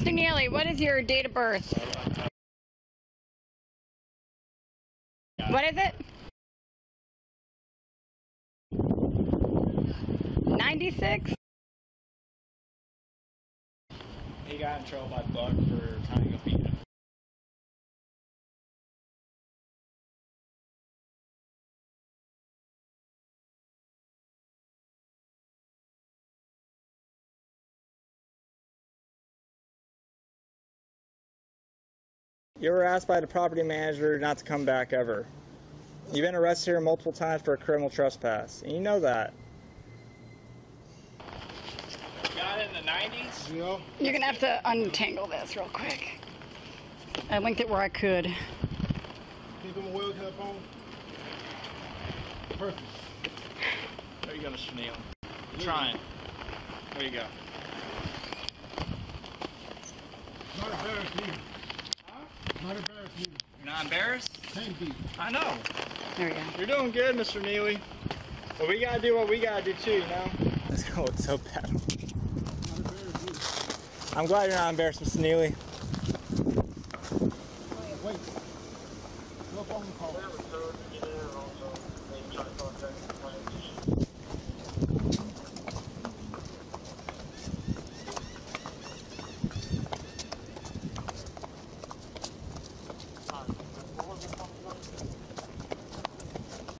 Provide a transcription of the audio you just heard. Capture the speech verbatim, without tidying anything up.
Mister Neely, what is your date of birth? What is it? ninety-six? He got in trouble by Buck for trying to go beat him. You were asked by the property manager not to come back ever. You've been arrested here multiple times for a criminal trespass, and you know that. Got it in the nineties? You know? You're gonna have to untangle this real quick. I linked it where I could. Can you put my wheel to the phone? Perfect. There you go, Mister Neal. I'm trying. There you go. Not embarrassed either. Huh? Not embarrassed either. You're not embarrassed? Can't be. I know. There we go. You're doing good, Mister Neely. But we gotta do what we gotta do too, you know? This is going so bad. Not embarrassed either. I'm glad you're not embarrassed, Mister Neely. Wait. Go phone call.